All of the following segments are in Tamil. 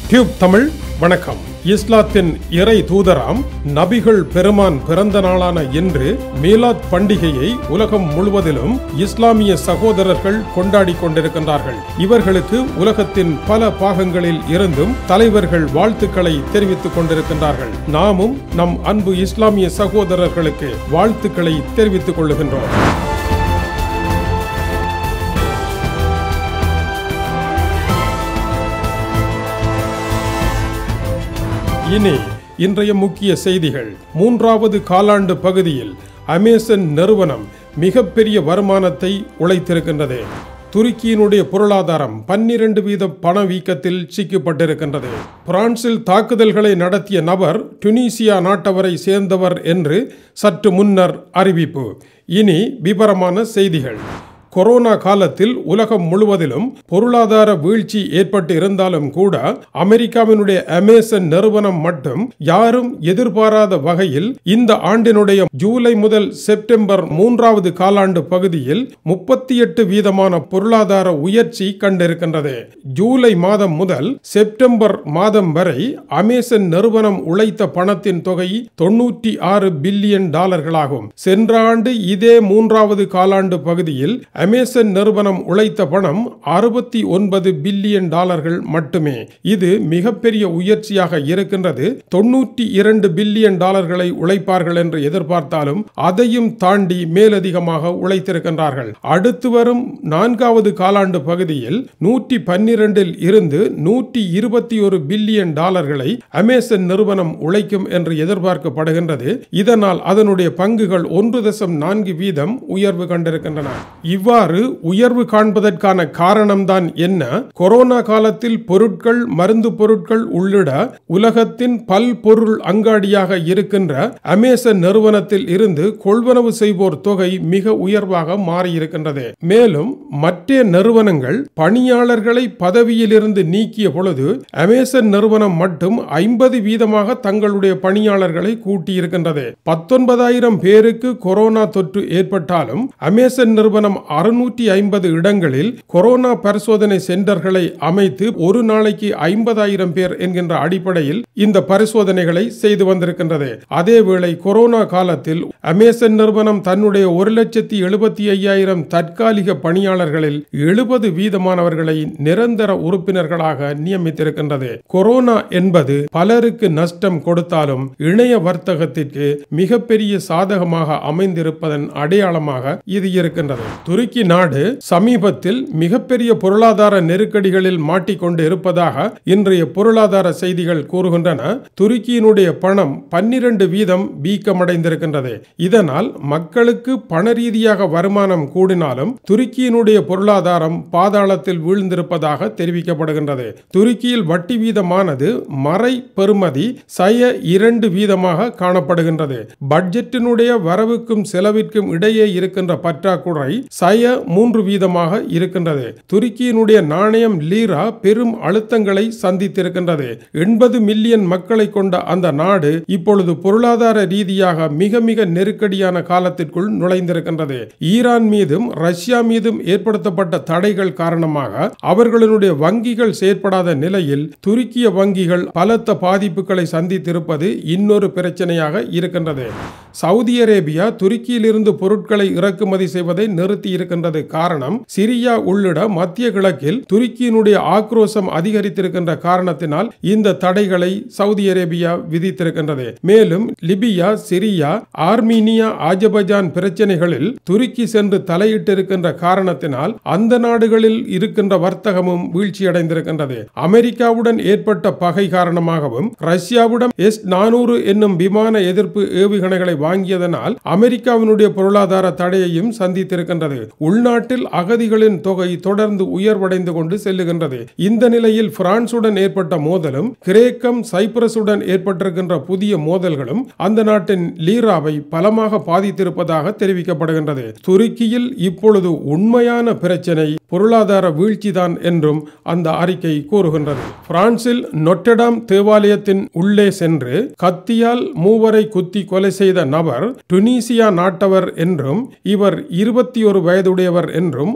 TubeTamil வணக்கம். இஸ்லாத்தின் இறை தூதராம் நபிகள் பெருமான் பிறந்த நாளான இன்று மீலாத் பண்டிகையை உலகம் முழுவதிலும் இஸ்லாமிய சகோதரர்கள் கொண்டாடி கொண்டிருக்கின்றார்கள். இவர்களுக்கு உலகத்தின் பல பாகங்களில் இருந்தும் தலைவர்கள் வாழ்த்துக்களை தெரிவித்துக் கொண்டிருக்கின்றார்கள். நாமும் நம் அன்பு இஸ்லாமிய சகோதரர்களுக்கு வாழ்த்துக்களை தெரிவித்துக் கொள்ளுகின்றோம். இனி இன்றைய முக்கிய செய்திகள். 3வது காலாண்டு பகுதியில் அமேசான் நிறுவனம் மிகப்பெரிய வருமானத்தை உழைத்திருக்கின்றது. துருக்கியினுடைய பொருளாதாரம் 12% பணவீக்கத்தில் சிக்கப்பட்டிருக்கின்றது. பிரான்சில் தாக்குதல்களை நடத்திய நபர் டுனிசியா நாட்டவரை சேர்ந்தவர் என்று சற்று முன்னர் அறிவிப்பு. இனி விவரமான செய்திகள். கொரோனா காலத்தில் உலகம் முழுவதிலும் பொருளாதார வீழ்ச்சி ஏற்பட்டு இருந்தாலும் கூட அமெரிக்காவினுடைய அமேசான் நிறுவனம் மட்டும் யாரும் எதிர்பாராத வகையில் இந்த ஆண்டினுடைய ஜூலை முதல் செப்டம்பர் 3வது காலாண்டு பகுதியில் 38% பொருளாதார உயர்ச்சி கண்டிருக்கின்றது. ஜூலை மாதம் முதல் செப்டம்பர் மாதம் வரை அமேசான் நிறுவனம் உழைத்த பணத்தின் தொகை $96 பில்லியன் ஆகும். சென்ற ஆண்டு இதே 3வது காலாண்டு பகுதியில் அமேசான் நிறுவனம் உழைத்த பணம் $69 பில்லியன் மட்டுமே. இது மிகப்பெரிய உயர்ச்சியாக இருக்கின்றது. $92 பில்லியன் உழைப்பார்கள் என்று எதிர்பார்த்தாலும் அதையும் தாண்டி மேலதிகமாக உழைத்திருக்கின்றார்கள். அடுத்து வரும் 4வது காலாண்டு பகுதியில் 112 இருந்து $121 பில்லியன் அமேசான் நிறுவனம் உழைக்கும் என்று எதிர்பார்க்கப்படுகின்றது. இதனால் அதனுடைய பங்குகள் 1.4% உயர்வு கண்டிருக்கின்றன. இவ்வாறு உயர்வு காண்பதற்கான காரணம்தான் என்ன? கொரோனா காலத்தில் பொருட்கள், மருந்து பொருட்கள் உள்ளிட உலகத்தின் பல்பொருள் அங்காடியாக இருக்கின்ற அமேசான் நிறுவனத்தில் இருந்து கொள்வனவு செய்வோர் தொகை மிக உயர்வாக மாறியிருக்கின்றது. மேலும் மற்ற நிறுவனங்கள் பணியாளர்களை பதவியிலிருந்து நீக்கிய பொழுது அமேசான் நிறுவனம் மட்டும் 50% தங்களுடைய பணியாளர்களை கூட்டியிருக்கின்றது. 19,000 பேருக்கு கொரோனா தொற்று ஏற்பட்டாலும் அமேசான் நிறுவனம் 650 இடங்களில் கொரோனா பரிசோதனை சென்டர்களை அமைத்து ஒரு நாளைக்கு 50,000 பேர் என்கின்ற அடிப்படையில் இந்த பரிசோதனைகளை செய்து வந்திருக்கின்றது. அதேவேளை கொரோனா காலத்தில் அமேசான் நிறுவனம் தன்னுடைய 1,75,000 தற்காலிக பணியாளர்களில் 70% நிரந்தர உறுப்பினர்களாக நியமித்திருக்கின்றது. கொரோனா என்பது பலருக்கு நஷ்டம் கொடுத்தாலும் இணைய வர்த்தகத்திற்கு மிகப்பெரிய சாதகமாக அமைந்திருப்பதன் அடையாளமாக இது இருக்கின்றது. துருக்கி நாடு சமீபத்தில் மிகப்பெரிய பொருளாதார நெருக்கடிகளில் மாட்டிக்கொண்டு இருப்பதாக இன்றைய பொருளாதார செய்திகள் கூறுகின்றன. துருக்கியினுடைய பணம் 12% வீக்கமடைந்திருக்கின்றது. இதனால் மக்களுக்கு பண ரீதியாக வருமானம் கூடினாலும் துருக்கியினுடைய பொருளாதாரம் பாதாளத்தில் வீழ்ந்திருப்பதாக தெரிவிக்கப்படுகின்றது. துருக்கியில் வட்டி வீதமானது மறை பெறுமதி 2% காணப்படுகின்றது. பட்ஜெட்டினுடைய வரவுக்கும் செலவிற்கும் இடையே இருக்கின்ற பற்றாக்குறை 3% இருக்கின்றது. துருக்கியினுடைய நாணயம் லீரா பெரும் அழுத்தங்களை சந்தித்திருக்கின்றது. 80 மில்லியன் மக்களை கொண்ட அந்த நாடு இப்பொழுது பொருளாதார ரீதியாக மிக மிக நெருக்கடியான காலத்திற்குள் நுழைந்திருக்கின்றது. ஈரான் மீதும் ரஷ்யா மீதும் ஏற்படுத்தப்பட்ட தடைகள் காரணமாக அவர்களுடைய வங்கிகள் செயற்படாத நிலையில் துருக்கிய வங்கிகள் பலத்த பாதிப்புகளை சந்தித்திருப்பது இன்னொரு பிரச்சனையாக இருக்கின்றது. சவுதி அரேபியா துருக்கியிலிருந்து பொருட்களை இறக்குமதி செய்வதை நிறுத்தி இருக்கின்றது. காரணம், சிரியா உள்ளிட மத்திய கிழக்கில் துருக்கியினுடைய ஆக்ரோஷம் அதிகரித்திருக்கின்ற காரணத்தினால் இந்த தடைகளை சவுதி அரேபியா விதித்திருக்கின்றது. மேலும் லிபியா, சிரியா, ஆர்மீனியா, ஆஜர்பைஜான் பிரச்சனைகளில் துருக்கி சென்று தலையிட்டிருக்கின்ற காரணத்தினால் அந்த நாடுகளில் இருக்கின்ற வர்த்தகமும் வீழ்ச்சியடைந்திருக்கின்றது. அமெரிக்காவுடன் ஏற்பட்ட பகை காரணமாகவும் ரஷ்யாவுடன் S-400 என்னும் விமான எதிர்ப்பு ஏவுகணைகளை வாங்கியதனால் அமெரிக்காவினுடைய பொருளாதார தடையையும் சந்தித்திருக்கின்றது. உள்நாட்டில் அகதிகளின் தொகை தொடர்ந்து உயர்வடைந்து கொண்டு செல்லுகின்றது. இந்த நிலையில் பிரான்சுடன் ஏற்பட்ட மோதலும் கிரேக்கம், சைப்ரசுடன் ஏற்பட்டிருக்கின்ற புதிய மோதல்களும் அந்த நாட்டின் லீராவை பலமாக பாதித்திருப்பதாக தெரிவிக்கப்படுகின்றது. துருக்கியில் இப்பொழுது உண்மையான பிரச்சனை பொருளாதார வீழ்ச்சிதான் என்றும் அந்த அறிக்கை கூறுகின்றது. பிரான்சில் நொட்டடாம் தேவாலயத்தின் உள்ளே சென்று கத்தியால் 3 குத்தி கொலை செய்த நபர் டுனிசியா நாட்டவர் என்றும் இவர் 21 வயதுடையவர் என்றும்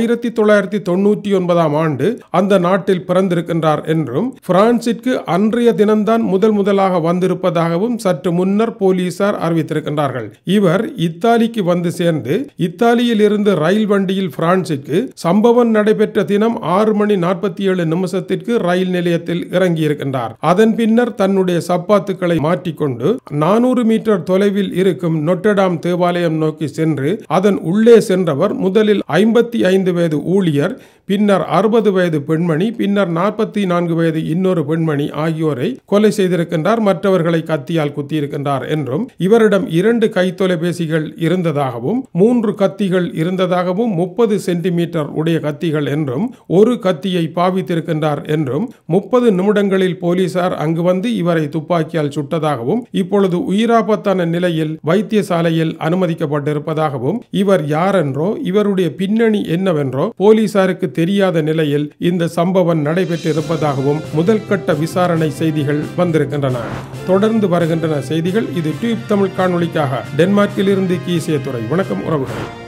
1999 ஆண்டு அந்த நாட்டில் பிறந்திருக்கின்றார் என்றும் பிரான்சிற்கு அன்றைய தினம்தான் முதலாக வந்திருப்பதாகவும் சற்று முன்னர் போலீசார் அறிவித்திருக்கின்றார்கள். இவர் இத்தாலிக்கு வந்து சேர்ந்து இத்தாலியில் இருந்து ரயில் வண்டியில் பிரான்சிற்கு சம்பவம் நடைபெற்ற தினம் 6:47 ரயில் நிலையத்தில் இறங்கியிருக்கின்றார். அதன் பின்னர் தன்னுடைய சப்பாத்துக்களை மாற்றிக்கொண்டு 400 மீட்டர் தொலைவில் இருக்கும் நொட்டடாம் தேவாலயம் நோக்கி சென்று அதன் உள்ளே சென்றவர் முதலில் 55 வயது ஊழியர், பின்னர் 60 வயது பெண்மணி, பின்னர் 44 வயது இன்னொரு பெண்மணி ஆகியோரை கொலை செய்திருக்கின்றார். மற்றவர்களை கத்தியால் குத்தியிருக்கின்றார் என்றும் இவரிடம் 2 கைத்தொலைபேசிகள் இருந்ததாகவும் 3 கத்திகள் இருந்ததாகவும் 30 சென்டிமீட்டர் உடைய கத்திகள் என்றும் ஒரு கத்தியை பாவித்திருக்கின்றார் என்றும் 30 நிமிடங்களில் போலீசார் அங்கு வந்து இவரை துப்பாக்கியால் சுட்டதாகவும் இப்பொழுது உயிராபத்தான நிலையில் வைத்தியசாலையில் அனுமதிக்கப்பட்டிருப்பதாகவும் இவர் யாரென்றோ இவருடைய பின்னணி என்னவென்றோ போலீசாருக்கு தெரியாத நிலையில் இந்த சம்பவம் நடைபெற்றிருப்பதாகவும் முதல் கட்ட விசாரணை செய்திகள் வந்திருக்கின்றன. தொடர்ந்து வருகின்றன செய்திகள். இது டியூப் தமிழ் காணொளிக்காக டென்மார்க்கில் இருந்து கீசிய துறை. வணக்கம் உறவுகள்.